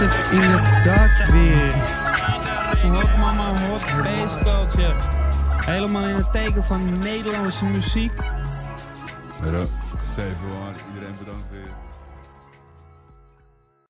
het inderdaad weer. Hot mama, hot bass culture. Helemaal in het teken van Nederlandse muziek. Hallo, 7 iedereen bedankt weer.